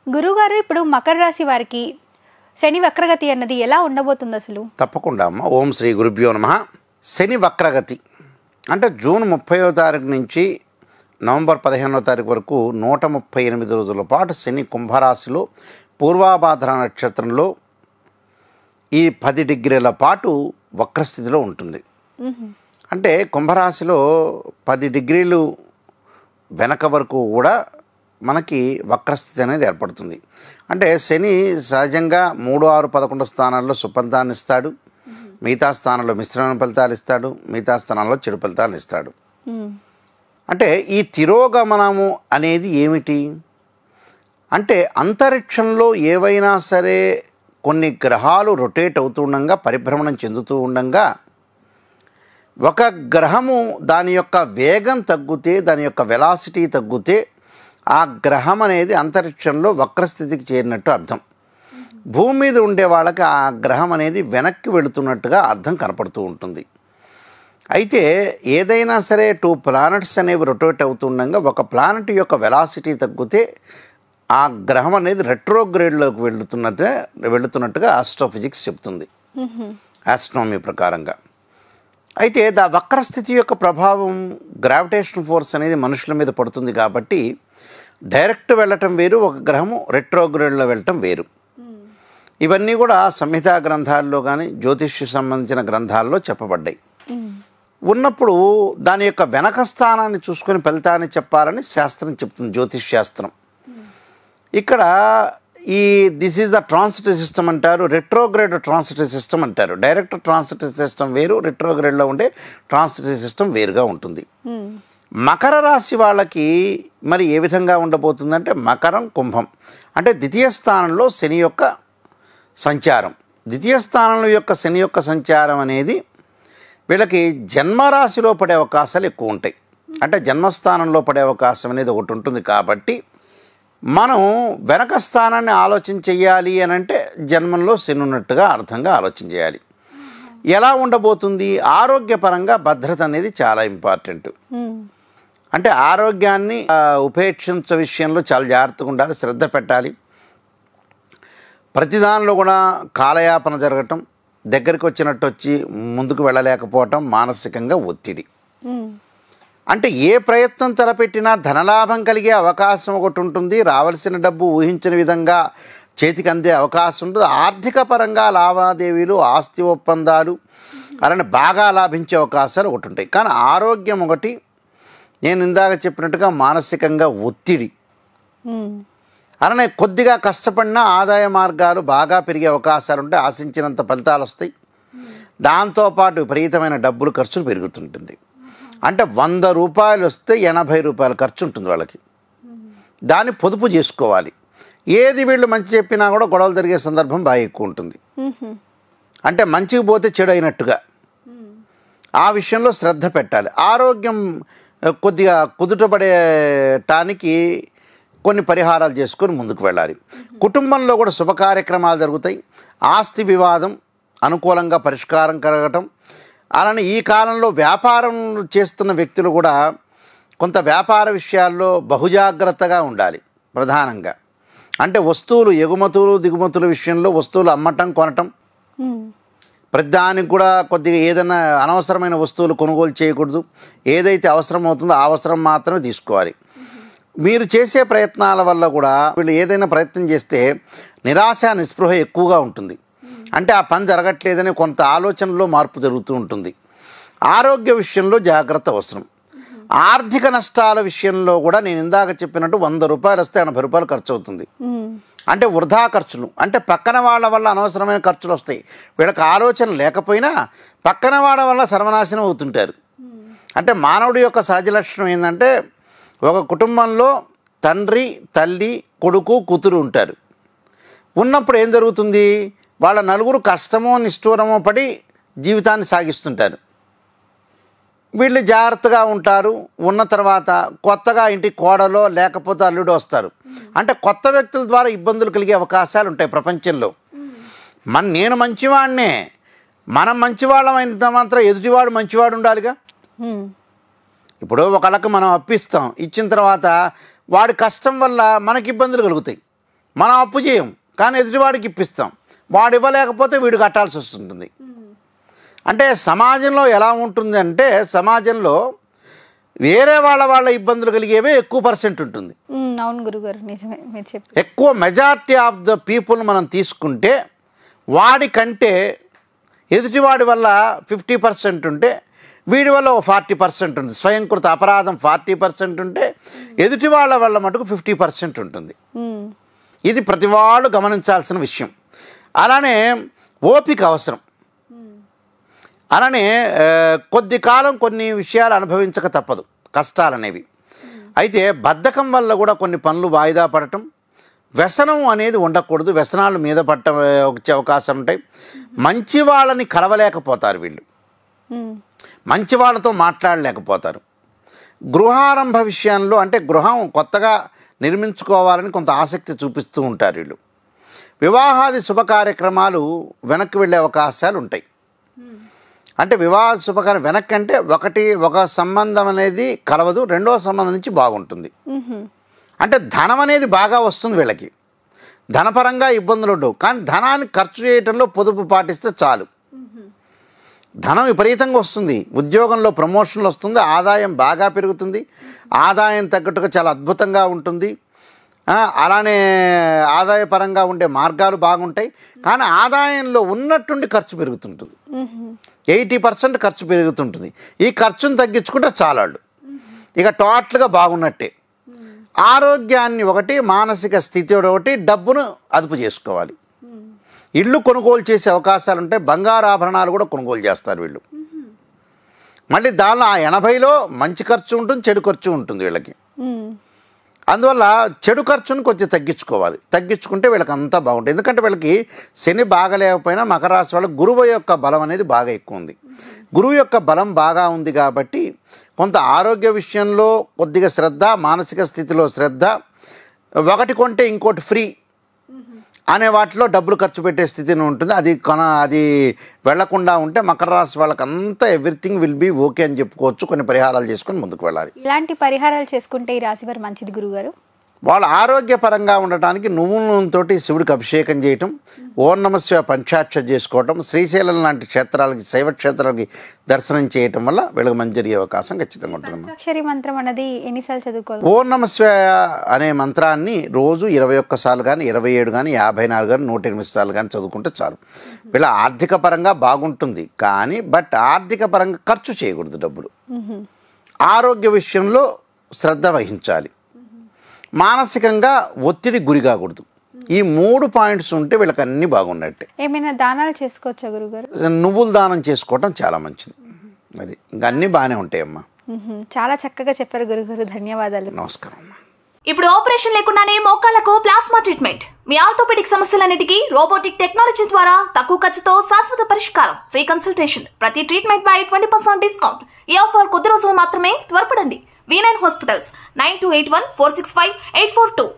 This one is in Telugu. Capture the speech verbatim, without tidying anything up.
గురుగారు ఇప్పుడు మకర రాశి వారికి శని వక్రగతి అన్నది ఎలా ఉండబోతుంది అసలు? తప్పకుండా అమ్మ. ఓం శ్రీ గురుభ్యో నమః. శని వక్రగతి అంటే జూన్ ముప్పైవ తారీఖు నుంచి నవంబర్ పదిహేనవ తారీఖు వరకు నూట ముప్పై ఎనిమిది రోజుల పాటు శని కుంభరాశిలో పూర్వాభాద్ర నక్షత్రంలో ఈ పది డిగ్రీల పాటు వక్రస్థితిలో ఉంటుంది. అంటే కుంభరాశిలో పది డిగ్రీలు వెనక వరకు కూడా మనకి వక్రస్థితి అనేది ఏర్పడుతుంది. అంటే శని సహజంగా మూడు ఆరు పదకొండు స్థానాల్లో సుఫలితాన్ని ఇస్తాడు, మిగతా స్థానంలో మిశ్రమ ఫలితాలు ఇస్తాడు, మిగతా స్థానాల్లో చెడు ఫలితాలు ఇస్తాడు. అంటే ఈ తిరోగమనము అనేది ఏమిటి అంటే అంతరిక్షంలో ఏవైనా సరే కొన్ని గ్రహాలు రొటేట్ అవుతూ ఉండగా పరిభ్రమణం చెందుతూ ఉండగా ఒక గ్రహము దాని యొక్క వేగం తగ్గితే, దాని యొక్క వెలాసిటీ తగ్గితే ఆ గ్రహం అనేది అంతరిక్షంలో వక్రస్థితికి చేరినట్టు అర్థం. భూమి మీద ఉండే వాళ్ళకి ఆ గ్రహం అనేది వెనక్కి వెళుతున్నట్టుగా అర్థం కనపడుతూ ఉంటుంది. అయితే ఏదైనా సరే టూ ప్లానెట్స్ అనేవి రొటేట్ అవుతుండగా ఒక ప్లానెట్ యొక్క వెలాసిటీ తగ్గితే ఆ గ్రహం అనేది రెట్రోగ్రేడ్లోకి వెళుతున్నట్టు వెళుతున్నట్టుగా ఆస్ట్రోఫిజిక్స్ చెప్తుంది, ఆస్ట్రోనమీ ప్రకారంగా. అయితే దా వక్రస్థితి యొక్క ప్రభావం గ్రావిటేషన్ ఫోర్స్ అనేది మనుషుల మీద పడుతుంది కాబట్టి డైరెక్ట్ వెళ్ళటం వేరు, ఒక గ్రహము రెట్రోగ్రేడ్లో వెళ్ళటం వేరు. ఇవన్నీ కూడా సంహితా గ్రంథాల్లో కానీ జ్యోతిష్య సంబంధించిన గ్రంథాల్లో చెప్పబడ్డాయి. ఉన్నప్పుడు దాని యొక్క వెనక స్థానాన్ని చూసుకొని ఫలితాన్ని చెప్పాలని శాస్త్రం చెప్తుంది, జ్యోతిష్ శాస్త్రం. ఇక్కడ ఈ this is the transitive system అంటారు, రెట్రోగ్రేడ్ ట్రాన్సిటివ్ సిస్టమ్ అంటారు. డైరెక్ట్ ట్రాన్సిటివ్ సిస్టమ్ వేరు, రెట్రోగ్రేడ్లో ఉండే ట్రాన్సిటివ్ సిస్టమ్ వేరుగా ఉంటుంది. మకర రాశి వాళ్ళకి మరి ఏ విధంగా ఉండబోతుందంటే మకరం కుంభం అంటే ద్వితీయ స్థానంలో శని యొక్క సంచారం. ద్వితీయ స్థానంలో యొక్క శని యొక్క సంచారం అనేది వీళ్ళకి జన్మరాశిలో పడే అవకాశాలు ఎక్కువ ఉంటాయి. అంటే జన్మస్థానంలో పడే అవకాశం అనేది ఒకటి ఉంటుంది. కాబట్టి మనం వెనక స్థానాన్ని ఆలోచన చెయ్యాలి అని అంటే జన్మంలో శని ఉన్నట్టుగా అర్థంగా ఆలోచన చేయాలి. ఎలా ఉండబోతుంది? ఆరోగ్యపరంగా భద్రత అనేది చాలా ఇంపార్టెంట్. అంటే ఆరోగ్యాన్ని ఉపేక్షించ విషయంలో చాలా జాగ్రత్తగా ఉండాలి, శ్రద్ధ పెట్టాలి. ప్రతిదానిలో కూడా కాలయాపన జరగటం, దగ్గరికి వచ్చినట్టు వచ్చి ముందుకు వెళ్ళలేకపోవటం, మానసికంగా ఒత్తిడి. అంటే ఏ ప్రయత్నం తలపెట్టినా ధనలాభం కలిగే అవకాశం ఒకటి ఉంటుంది, రావాల్సిన డబ్బు ఊహించిన విధంగా చేతికి అందే అవకాశం ఉంటుంది. ఆర్థిక పరంగా లావాదేవీలు, ఆస్తి ఒప్పందాలు అలానే బాగా లాభించే అవకాశాలు ఒకటి ఉంటాయి. కానీ ఆరోగ్యం ఒకటి, నేను ఇందాక చెప్పినట్టుగా మానసికంగా ఒత్తిడి, అలానే కొద్దిగా కష్టపడిన ఆదాయ మార్గాలు బాగా పెరిగే అవకాశాలు ఉంటాయి, ఆశించినంత ఫలితాలు వస్తాయి. దాంతోపాటు విపరీతమైన డబ్బులు ఖర్చులు పెరుగుతుంటుంది. అంటే వంద రూపాయలు వస్తే ఎనభై రూపాయల ఖర్చు ఉంటుంది వాళ్ళకి, దాన్ని పొదుపు చేసుకోవాలి. ఏది వీళ్ళు మంచి చెప్పినా కూడా గొడవలు జరిగే సందర్భం బాగా ఎక్కువ ఉంటుంది. అంటే మంచికి పోతే చెడు అయినట్టుగా ఆ విషయంలో శ్రద్ధ పెట్టాలి. ఆరోగ్యం కొద్దిగా కుదుటపడేటానికి కొన్ని పరిహారాలు చేసుకొని ముందుకు వెళ్ళాలి. కుటుంబంలో కూడా శుభ కార్యక్రమాలు జరుగుతాయి. ఆస్తి వివాదం అనుకూలంగా పరిష్కారం కలగటం. అలానే ఈ కాలంలో వ్యాపారం చేస్తున్న వ్యక్తులు కూడా కొంత వ్యాపార విషయాల్లో బహుజాగ్రత్తగా ఉండాలి. ప్రధానంగా అంటే వస్తువులు ఎగుమతులు దిగుమతుల విషయంలో వస్తువులు అమ్మటం కొనటం, ప్రతిదానికి కూడా కొద్దిగా ఏదైనా అనవసరమైన వస్తువులు కొనుగోలు చేయకూడదు. ఏదైతే అవసరం అవుతుందో ఆ అవసరం మాత్రమే తీసుకోవాలి. మీరు చేసే ప్రయత్నాల వల్ల కూడా వీళ్ళు ఏదైనా ప్రయత్నం చేస్తే నిరాశ నిస్పృహ ఎక్కువగా ఉంటుంది. అంటే ఆ పని జరగట్లేదని కొంత ఆలోచనలో మార్పు జరుగుతూ ఉంటుంది. ఆరోగ్య విషయంలో జాగ్రత్త అవసరం. ఆర్థిక నష్టాల విషయంలో కూడా నేను ఇందాక చెప్పినట్టు వంద రూపాయలు వస్తే ఎనభై రూపాయలు ఖర్చు అవుతుంది. అంటే వృధా ఖర్చులు, అంటే పక్కన వాళ్ళ వల్ల అనవసరమైన ఖర్చులు వస్తాయి. వీళ్ళకి ఆలోచన లేకపోయినా పక్కన వాళ్ళ వల్ల సర్వనాశనం అవుతుంటారు. అంటే మానవుడి యొక్క సహజ లక్షణం ఏంటంటే ఒక కుటుంబంలో తండ్రి, తల్లి, కొడుకు, కూతురు ఉంటారు. ఉన్నప్పుడు ఏం జరుగుతుంది? వాళ్ళ నలుగురు కష్టమో నిష్ఠూరమో పడి జీవితాన్ని సాగిస్తుంటారు. వీళ్ళు జాగ్రత్తగా ఉంటారు. ఉన్న తర్వాత కొత్తగా ఇంటికి కోడలో లేకపోతే అల్లుడు వస్తారు. అంటే కొత్త వ్యక్తుల ద్వారా ఇబ్బందులు కలిగే అవకాశాలు ఉంటాయి ప్రపంచంలో. మన నేను మంచివాడినే, మనం మంచివాళ్ళం అయినంత మాత్రం ఎదుటివాడు మంచివాడు ఉండాలిగా. ఇప్పుడు ఒకళ్ళకి మనం అప్పిస్తాం, ఇచ్చిన తర్వాత వాడి కష్టం వల్ల మనకి ఇబ్బందులు కలుగుతాయి. మనం అప్పు చేయం కానీ ఎదుటివాడికి ఇప్పిస్తాం, వాడు ఇవ్వలేకపోతే వీడు కట్టాల్సి వస్తుంటుంది. అంటే సమాజంలో ఎలా ఉంటుంది అంటే సమాజంలో వేరే వాళ్ళ వాళ్ళ ఇబ్బందులు కలిగేవే ఎక్కువ పర్సెంట్ ఉంటుంది. అవును గురుగారు, నిజమే మీరు చెప్పి. ఎక్కువ మెజారిటీ ఆఫ్ ద పీపుల్ మనం తీసుకుంటే వాడి కంటే ఎదుటివాడి వల్ల ఫిఫ్టీ పర్సెంట్ ఉంటే వీడి వల్ల ఒక ఫార్టీ పర్సెంట్ ఉంటుంది. స్వయంకృత అపరాధం ఫార్టీ పర్సెంట్ ఉంటే ఎదుటి వాళ్ళ వల్ల మటుకు ఫిఫ్టీ పర్సెంట్ ఉంటుంది. ఇది ప్రతి వాళ్ళు గమనించాల్సిన విషయం. అలానే ఓపిక అవసరం. అలానే కొద్ది కాలం కొన్ని విషయాలు అనుభవించక తప్పదు, కష్టాలనేవి. అయితే బద్ధకం వల్ల కూడా కొన్ని పనులు వాయిదా పడటం, వ్యసనం అనేది ఉండకూడదు, వ్యసనాలు మీద పట్ట వచ్చే అవకాశం ఉంటాయి. మంచి వాళ్ళని కలవలేకపోతారు వీళ్ళు, మంచి వాళ్ళతో మాట్లాడలేకపోతారు. గృహారంభ విషయంలో అంటే గృహం కొత్తగా నిర్మించుకోవాలని కొంత ఆసక్తి చూపిస్తూ ఉంటారు వీళ్ళు. వివాహాది శుభ కార్యక్రమాలు వెనక్కి వెళ్ళే అవకాశాలు ఉంటాయి. అంటే వివాహ శుభకార్యం వెనక్కి అంటే ఒకటి ఒక సంబంధం అనేది కలవదు, రెండో సంబంధం నుంచి బాగుంటుంది. అంటే ధనం అనేది బాగా వస్తుంది వీళ్ళకి, ధనపరంగా ఇబ్బందులు ఉండవు. కానీ ధనాన్ని ఖర్చు చేయటంలో పొదుపు పాటిస్తే చాలు. ధనం విపరీతంగా వస్తుంది, ఉద్యోగంలో ప్రమోషన్లు వస్తుంది, ఆదాయం బాగా పెరుగుతుంది, ఆదాయం తగ్గట్టుగా చాలా అద్భుతంగా ఉంటుంది. అలానే ఆదాయపరంగా ఉండే మార్గాలు బాగుంటాయి. కానీ ఆదాయంలో ఉన్నట్టుండి ఖర్చు పెరుగుతుంటుంది, ఎయిటీ పర్సెంట్ ఖర్చు పెరుగుతుంటుంది. ఈ ఖర్చును తగ్గించుకుంటే చాలాళ్ళు ఇక టోటల్గా బాగున్నట్టే. ఆరోగ్యాన్ని ఒకటి, మానసిక స్థితి ఒకటి, డబ్బును అదుపు చేసుకోవాలి. ఇళ్ళు కొనుగోలు చేసే అవకాశాలు ఉంటాయి, బంగారు ఆభరణాలు కూడా కొనుగోలు చేస్తారు వీళ్ళు. మళ్ళీ దానిలో ఆ ఎనభైలో మంచి ఖర్చు ఉంటుంది, చెడు ఖర్చు ఉంటుంది వీళ్ళకి. అందువల్ల చెడు ఖర్చును కొంచెం తగ్గించుకోవాలి, తగ్గించుకుంటే వీళ్ళకి అంతా బాగుంటుంది. ఎందుకంటే వీళ్ళకి శని బాగలేకపోయినా మకర రాశి వాళ్ళకి గురువు యొక్క బలం అనేది బాగా ఎక్కువ ఉంది. గురువు యొక్క బలం బాగా ఉంది కాబట్టి కొంత ఆరోగ్య విషయంలో కొద్దిగా శ్రద్ధ, మానసిక స్థితిలో శ్రద్ధ, ఒకటి కొంటే ఇంకోటి ఫ్రీ అనే వాటిలో డబ్బులు ఖర్చు పెట్టే స్థితిని ఉంటుంది. అది కొన అది వెళ్లకుండా ఉంటే మకర రాశి వాళ్ళకి అంతా ఎవ్రీథింగ్ విల్ బీ ఓకే అని చెప్పుకోవచ్చు. కొన్ని పరిహారాలు చేసుకొని ముందుకు వెళ్ళాలి. ఇలాంటి పరిహారాలు చేసుకుంటే ఈ రాశి వారు మంచిది గురుగారు. వాళ్ళ ఆరోగ్యపరంగా ఉండటానికి నువ్వుల నూనెతోటి శివుడికి అభిషేకం చేయటం, ఓం నమఃశివాయ పంచాక్షరి చేసుకోవటం, శ్రీశైలం లాంటి క్షేత్రాలకి శైవ క్షేత్రాలకి దర్శనం చేయటం వల్ల వీళ్ళకి మంచి జరిగే అవకాశం ఖచ్చితంగా ఉంటుంది. పంచాక్షరి మంత్రం అనేది ఎన్నిసార్లు చదువుకోవాలి? ఓం నమఃశివాయ అనే మంత్రాన్ని రోజు ఇరవై ఒక్కసార్లు కానీ, ఇరవై ఏడు కానీ, యాభై నాలుగు కానీ, నూట ఎనిమిది సార్లు కానీ చదువుకుంటే చాలు. వీళ్ళ ఆర్థిక పరంగా బాగుంటుంది, కానీ బట్ ఆర్థిక పరంగా ఖర్చు చేయకూడదు డబ్బులు. ఆరోగ్య విషయంలో శ్రద్ధ వహించాలి, మానసికంగా ఒత్తిడి గురి కాకూడదు. ఈ మూడు పాయింట్స్ ఉంటే వీళ్ళకి అన్ని బాగున్నట్టే. ఏమైనా దానాలు చేసుకోవచ్చా గురుగారు? నువ్వులు దానం చేసుకోవటం చాలా మంచిది. అది ఇంకా అన్ని బాగానే ఉంటాయమ్మా. చాలా చక్కగా చెప్పారు గురుగారు, ధన్యవాదాలు. నమస్కారం అమ్మా. ఇప్పుడు ఆపరేషన్ లేకుండానే మోకాళ్లకు ప్లాస్మా ట్రీట్మెంట్, మీ ఆర్థోపెడిక్ సమస్యలన్నిటికీ రోబోటిక్ టెక్నాలజీ ద్వారా తక్కువ ఖర్చుతో శాశ్వత పరిష్కారం, ఫ్రీ కన్సల్టేషన్, ప్రతి ట్రీట్మెంట్ పై ట్వంటీ పర్సెంట్ డిస్కౌంట్. ఈ ఆఫర్ కొద్ది రోజులు మాత్రమే, త్వరపడండి. V nine hospitals, nine two eight one four six five eight four two.